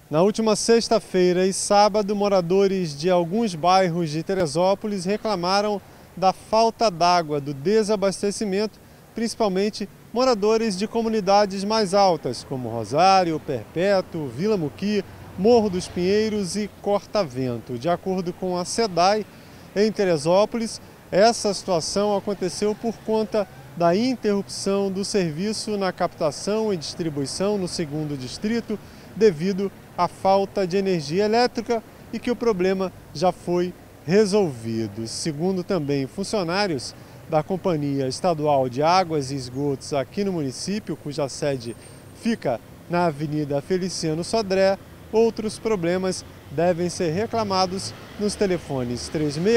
Na última sexta-feira e sábado, moradores de alguns bairros de Teresópolis reclamaram da falta d'água, do desabastecimento, principalmente moradores de comunidades mais altas, como Rosário, Perpétuo, Vila Muqui, Morro dos Pinheiros e Corta-Vento. De acordo com a SEDAI, em Teresópolis, essa situação aconteceu por conta da interrupção do serviço na captação e distribuição no 2º distrito, devido à falta de energia elétrica e que o problema já foi resolvido. Segundo também funcionários da Companhia Estadual de Águas e Esgotos aqui no município, cuja sede fica na Avenida Feliciano Sodré, outros problemas devem ser reclamados nos telefones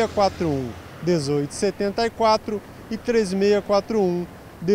3641-1874 e 3641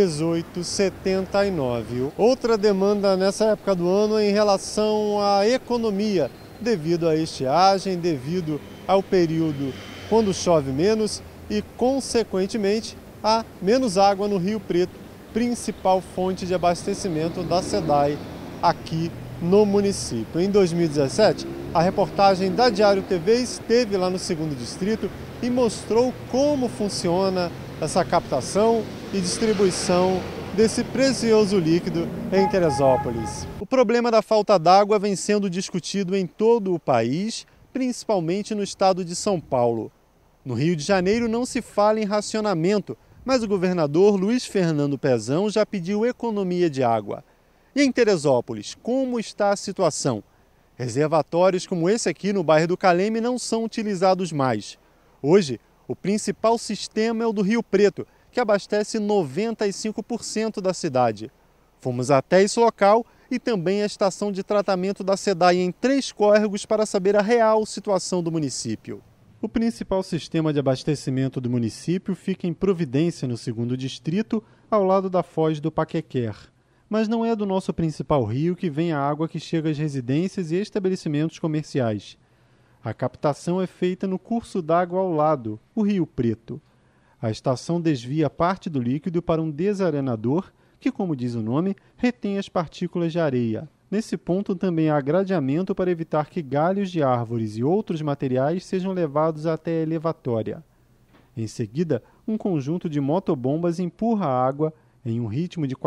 1879. Outra demanda nessa época do ano é em relação à economia, devido à estiagem, devido ao período quando chove menos e, consequentemente, há menos água no Rio Preto, principal fonte de abastecimento da SEDAI aqui no município. Em 2017, a reportagem da Diário TV esteve lá no 2º distrito e mostrou como funciona essa captação e distribuição desse precioso líquido em Teresópolis. O problema da falta d'água vem sendo discutido em todo o país, principalmente no estado de São Paulo. No Rio de Janeiro não se fala em racionamento, mas o governador Luiz Fernando Pezão já pediu economia de água. E em Teresópolis, como está a situação? Reservatórios como esse aqui no bairro do Caleme não são utilizados mais. Hoje, o principal sistema é o do Rio Preto, que abastece 95% da cidade. Fomos até esse local e também a estação de tratamento da SEDAI em Três Córregos para saber a real situação do município. O principal sistema de abastecimento do município fica em Providência, no 2º distrito, ao lado da Foz do Paquequer. Mas não é do nosso principal rio que vem a água que chega às residências e estabelecimentos comerciais. A captação é feita no curso d'água ao lado, o Rio Preto. A estação desvia parte do líquido para um desarenador que, como diz o nome, retém as partículas de areia. Nesse ponto também há gradeamento para evitar que galhos de árvores e outros materiais sejam levados até a elevatória. Em seguida, um conjunto de motobombas empurra a água em um ritmo de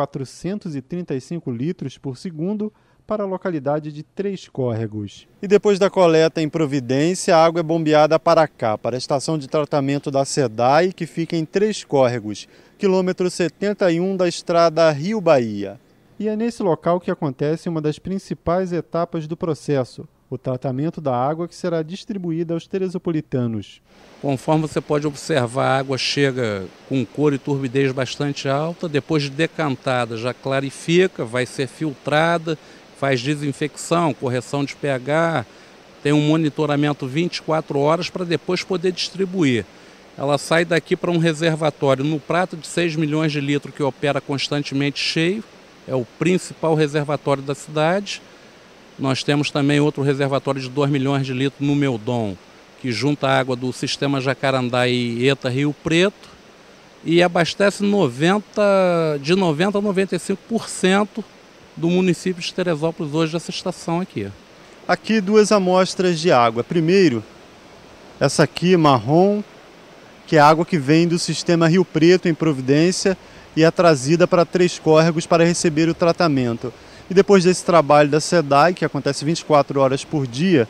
435 litros por segundo para a localidade de Três Córregos. E depois da coleta em Providência, a água é bombeada para cá, para a estação de tratamento da SEDAI, que fica em Três Córregos, quilômetro 71 da estrada Rio-Bahia. E é nesse local que acontece uma das principais etapas do processo, o tratamento da água que será distribuída aos teresopolitanos. Conforme você pode observar, a água chega com cor e turbidez bastante alta, depois de decantada já clarifica, vai ser filtrada, faz desinfecção, correção de pH, tem um monitoramento 24 horas para depois poder distribuir. Ela sai daqui para um reservatório no Prato de 6 milhões de litros que opera constantemente cheio, é o principal reservatório da cidade. Nós temos também outro reservatório de 2 milhões de litros no Meudon, que junta a água do sistema Jacarandá e ETA Rio Preto e abastece de 90% a 95% do município de Teresópolis hoje dessa estação aqui. Aqui duas amostras de água. Primeiro, essa aqui marrom, que é a água que vem do sistema Rio Preto em Providência e é trazida para Três Córregos para receber o tratamento. E depois desse trabalho da SEDAI, que acontece 24 horas por dia,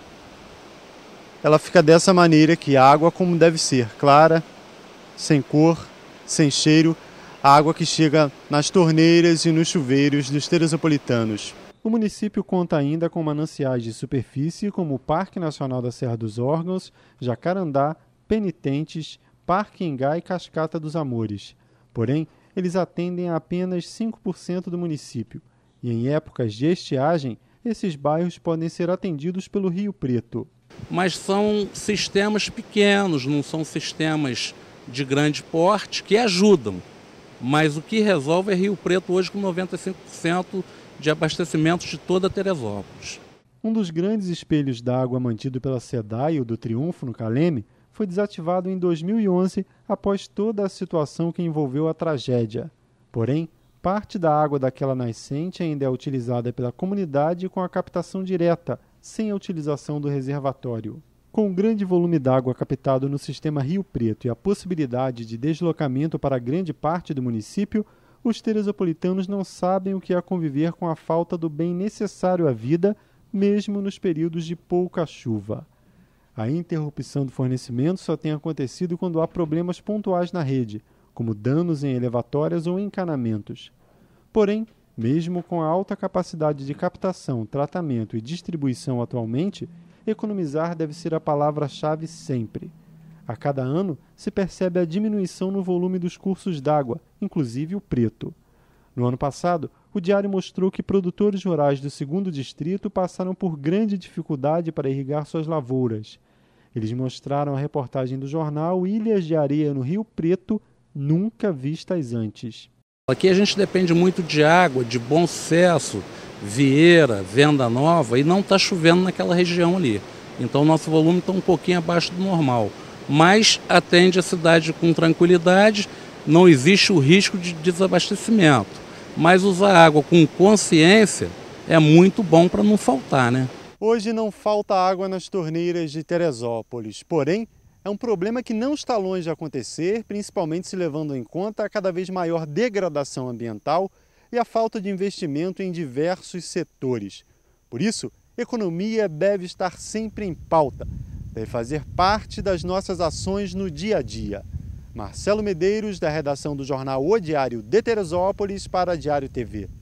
ela fica dessa maneira aqui, a água como deve ser, clara, sem cor, sem cheiro, a água que chega nas torneiras e nos chuveiros dos teresopolitanos. O município conta ainda com mananciais de superfície como o Parque Nacional da Serra dos Órgãos, Jacarandá, Penitentes, Parque Engá e Cascata dos Amores. Porém, eles atendem a apenas 5% do município. E em épocas de estiagem, esses bairros podem ser atendidos pelo Rio Preto. Mas são sistemas pequenos, não são sistemas de grande porte que ajudam. Mas o que resolve é Rio Preto hoje com 95% de abastecimento de toda Teresópolis. Um dos grandes espelhos d'água mantido pela SEDAI, o do Triunfo, no Caleme, foi desativado em 2011 após toda a situação que envolveu a tragédia. Porém, Parte da água daquela nascente ainda é utilizada pela comunidade com a captação direta, sem a utilização do reservatório. Com o grande volume d'água captado no sistema Rio Preto e a possibilidade de deslocamento para grande parte do município, os teresopolitanos não sabem o que é conviver com a falta do bem necessário à vida, mesmo nos períodos de pouca chuva. A interrupção do fornecimento só tem acontecido quando há problemas pontuais na rede, como danos em elevatórias ou encanamentos. Porém, mesmo com a alta capacidade de captação, tratamento e distribuição atualmente, economizar deve ser a palavra-chave sempre. A cada ano, se percebe a diminuição no volume dos cursos d'água, inclusive o preto. No ano passado, o diário mostrou que produtores rurais do 2º Distrito passaram por grande dificuldade para irrigar suas lavouras. Eles mostraram a reportagem do jornal Ilhas de Areia no Rio Preto, nunca vistas antes. Aqui a gente depende muito de água, de Bom Sucesso, Vieira, Venda Nova, e não está chovendo naquela região ali. Então nosso volume está um pouquinho abaixo do normal. Mas atende a cidade com tranquilidade, não existe o risco de desabastecimento. Mas usar água com consciência é muito bom para não faltar, né? Hoje não falta água nas torneiras de Teresópolis, porém é um problema que não está longe de acontecer, principalmente se levando em conta a cada vez maior degradação ambiental e a falta de investimento em diversos setores. Por isso, economia deve estar sempre em pauta, deve fazer parte das nossas ações no dia a dia. Marcelo Medeiros, da redação do jornal O Diário de Teresópolis, para a Diário TV.